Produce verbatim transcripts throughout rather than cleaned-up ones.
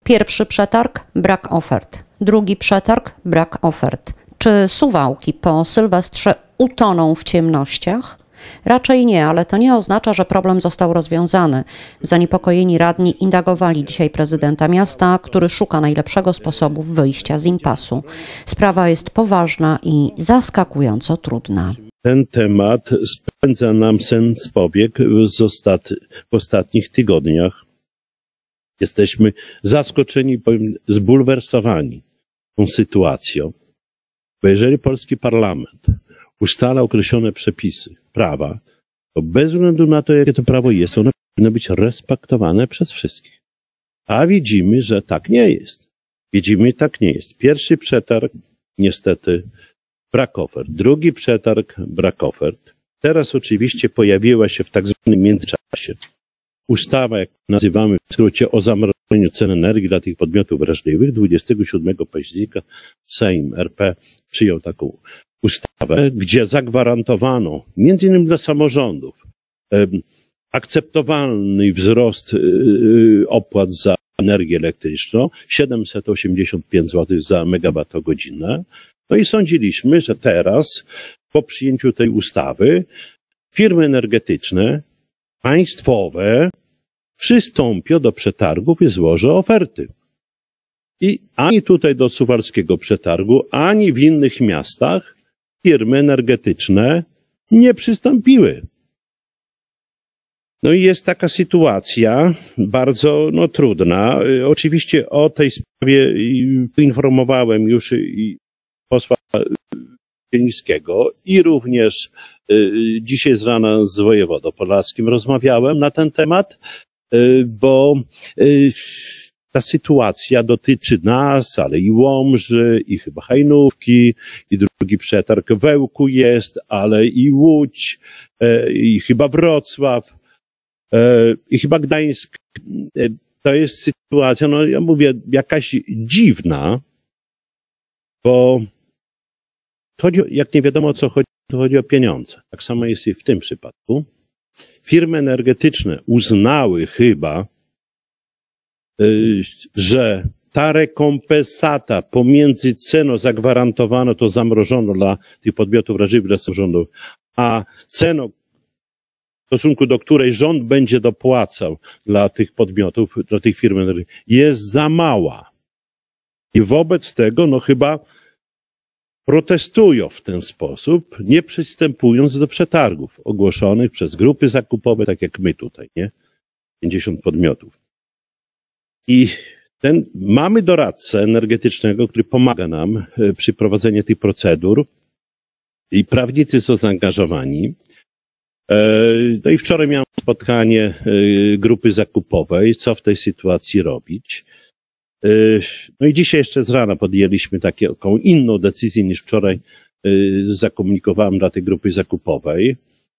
Pierwszy przetarg, brak ofert. Drugi przetarg, brak ofert. Czy Suwałki po Sylwestrze utoną w ciemnościach? Raczej nie, ale to nie oznacza, że problem został rozwiązany. Zaniepokojeni radni indagowali dzisiaj prezydenta miasta, który szuka najlepszego sposobu wyjścia z impasu. Sprawa jest poważna i zaskakująco trudna. Ten temat spędza nam sen z powiek z ostat... w ostatnich tygodniach. Jesteśmy zaskoczeni, powiem, zbulwersowani tą sytuacją. Bo jeżeli polski parlament ustala określone przepisy prawa, to bez względu na to, jakie to prawo jest, ono powinno być respektowane przez wszystkich. A widzimy, że tak nie jest. Widzimy, tak nie jest. Pierwszy przetarg, niestety, brak ofert. Drugi przetarg, brak ofert. Teraz oczywiście pojawiła się w tak zwanym międzyczasie ustawa, jak nazywamy w skrócie, o zamrożeniu cen energii dla tych podmiotów wrażliwych. dwudziestego siódmego października Sejm R P przyjął taką ustawę, gdzie zagwarantowano, między innymi dla samorządów, akceptowalny wzrost opłat za energię elektryczną, siedemset osiemdziesiąt pięć złotych za megawattogodzinę. No i sądziliśmy, że teraz, po przyjęciu tej ustawy, firmy energetyczne, państwowe, przystąpią do przetargów i złożą oferty. I ani tutaj do suwalskiego przetargu, ani w innych miastach firmy energetyczne nie przystąpiły. No i jest taka sytuacja bardzo no, trudna. Oczywiście o tej sprawie poinformowałem już i posła Zielińskiego i również y, dzisiaj z rana z wojewodą podlaskim rozmawiałem na ten temat, y, bo y, ta sytuacja dotyczy nas, ale i Łomży, i chyba Hajnówki, i drugi przetarg w Ełku jest, ale i Łódź, y, i chyba Wrocław, y, i chyba Gdańsk. Y, to jest sytuacja, no ja mówię, jakaś dziwna, bo chodzi, jak nie wiadomo o co chodzi, to chodzi o pieniądze. Tak samo jest i w tym przypadku. Firmy energetyczne uznały chyba, yy, że ta rekompensata pomiędzy ceną zagwarantowaną, to zamrożono dla tych podmiotów wrażliwych, dla samorządów, a ceną, w stosunku do której rząd będzie dopłacał dla tych podmiotów, dla tych firm energetycznych, jest za mała. I wobec tego, no chyba protestują w ten sposób, nie przystępując do przetargów ogłoszonych przez grupy zakupowe, tak jak my tutaj, nie? pięćdziesiąt podmiotów. I ten, mamy doradcę energetycznego, który pomaga nam przy prowadzeniu tych procedur i prawnicy są zaangażowani. No i wczoraj miałem spotkanie grupy zakupowej, co w tej sytuacji robić. No i dzisiaj jeszcze z rana podjęliśmy taką inną decyzję niż wczoraj zakomunikowałem dla tej grupy zakupowej.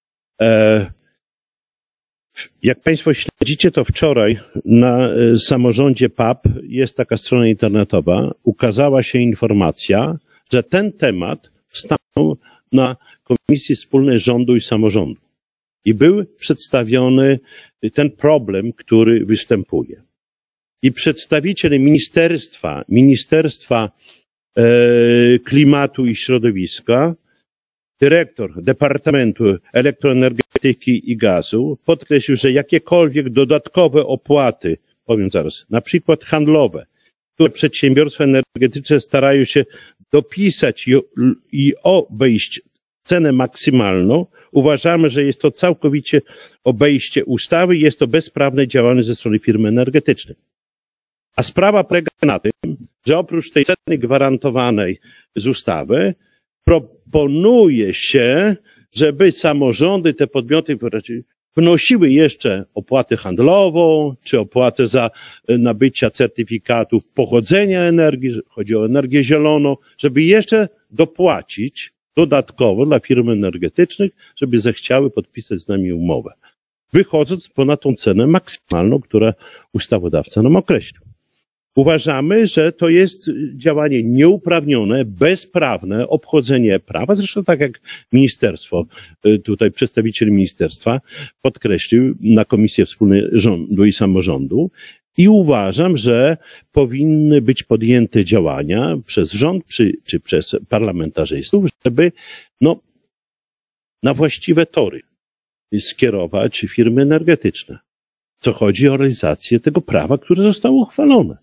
Jak Państwo śledzicie, to wczoraj na samorządzie P A P jest taka strona internetowa, ukazała się informacja, że ten temat stanął na Komisji Wspólnej Rządu i Samorządu. I był przedstawiony ten problem, który występuje. I przedstawiciel Ministerstwa, Ministerstwa e, Klimatu i Środowiska, dyrektor Departamentu Elektroenergetyki i Gazu podkreślił, że jakiekolwiek dodatkowe opłaty, powiem zaraz, na przykład handlowe, które przedsiębiorstwa energetyczne starają się dopisać i, i obejść cenę maksymalną, uważamy, że jest to całkowicie obejście ustawy i jest to bezprawne działanie ze strony firmy energetycznej. A sprawa polega na tym, że oprócz tej ceny gwarantowanej z ustawy proponuje się, żeby samorządy, te podmioty wnosiły jeszcze opłatę handlową, czy opłatę za nabycie certyfikatów pochodzenia energii, chodzi o energię zieloną, żeby jeszcze dopłacić dodatkowo dla firm energetycznych, żeby zechciały podpisać z nami umowę, wychodząc ponad tą cenę maksymalną, którą ustawodawca nam określił. Uważamy, że to jest działanie nieuprawnione, bezprawne, obchodzenie prawa. Zresztą tak jak ministerstwo, tutaj przedstawiciel ministerstwa podkreślił na Komisji Wspólnej Rządu i Samorządu. I uważam, że powinny być podjęte działania przez rząd czy, czy przez parlamentarzystów, żeby no, na właściwe tory skierować firmy energetyczne. Co chodzi o realizację tego prawa, które zostało uchwalone.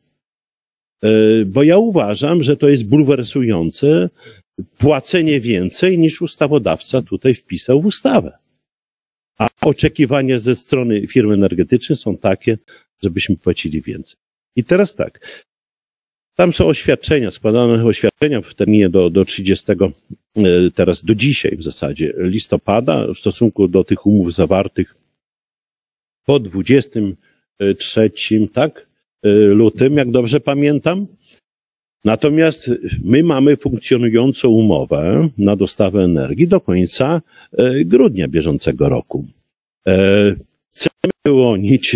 Bo ja uważam, że to jest bulwersujące płacenie więcej niż ustawodawca tutaj wpisał w ustawę. A oczekiwania ze strony firm energetycznych są takie, żebyśmy płacili więcej. I teraz tak, tam są oświadczenia, składane oświadczenia w terminie do, do trzydziestego, teraz do dzisiaj w zasadzie, listopada w stosunku do tych umów zawartych po dwudziestym trzecim, tak, lutym, jak dobrze pamiętam. Natomiast my mamy funkcjonującą umowę na dostawę energii do końca grudnia bieżącego roku. Chcemy wyłonić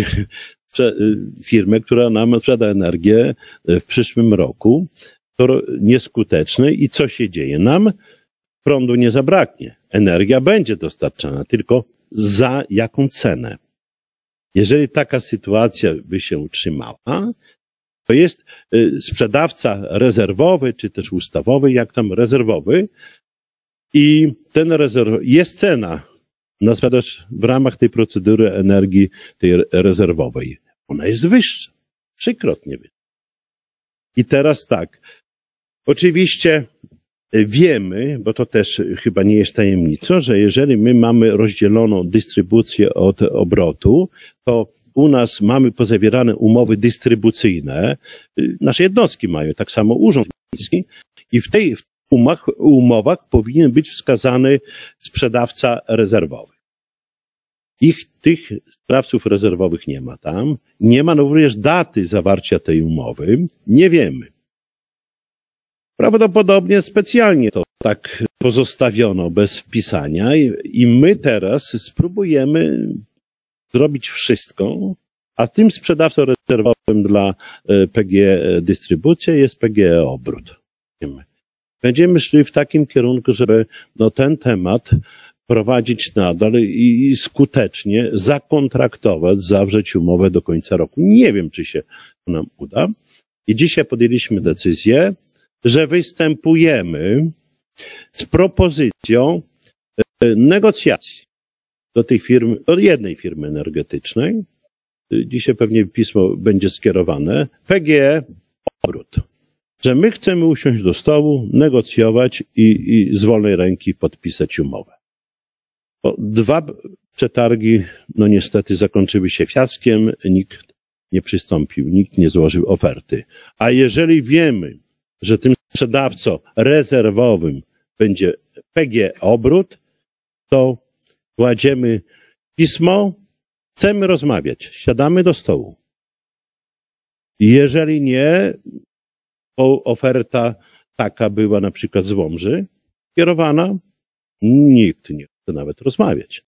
firmę, która nam sprzeda energię w przyszłym roku. To nieskuteczne i co się dzieje? Nam prądu nie zabraknie. Energia będzie dostarczana, tylko za jaką cenę? Jeżeli taka sytuacja by się utrzymała, to jest sprzedawca rezerwowy, czy też ustawowy, jak tam rezerwowy, i ten rezerw, jest cena na sprzedaż w ramach tej procedury energii, tej rezerwowej. Ona jest wyższa, trzykrotnie wyższa. I teraz tak, oczywiście wiemy, bo to też chyba nie jest tajemnicą, że jeżeli my mamy rozdzieloną dystrybucję od obrotu, to u nas mamy pozawierane umowy dystrybucyjne, nasze jednostki mają, tak samo Urząd Miejski, i w tej w umowach, umowach powinien być wskazany sprzedawca rezerwowy. Ich, tych sprzedawców rezerwowych nie ma tam, nie ma również daty zawarcia tej umowy, nie wiemy. Prawdopodobnie specjalnie to tak pozostawiono bez wpisania i, i my teraz spróbujemy zrobić wszystko, a tym sprzedawcą rezerwowym dla P G E dystrybucja jest P G E obrót. Będziemy szli w takim kierunku, żeby no, ten temat prowadzić nadal i skutecznie zakontraktować, zawrzeć umowę do końca roku. Nie wiem, czy się to nam uda. I dzisiaj podjęliśmy decyzję, że występujemy z propozycją negocjacji do tych firm, do jednej firmy energetycznej. Dzisiaj pewnie pismo będzie skierowane. P G E obrót. Że my chcemy usiąść do stołu, negocjować i, i z wolnej ręki podpisać umowę. Bo dwa przetargi, no niestety zakończyły się fiaskiem, nikt nie przystąpił, nikt nie złożył oferty. A jeżeli wiemy, że tym sprzedawcą rezerwowym będzie P G E obrót, to kładziemy pismo, chcemy rozmawiać, siadamy do stołu. Jeżeli nie, bo oferta taka była na przykład z Łomży kierowana, nikt nie chce nawet rozmawiać.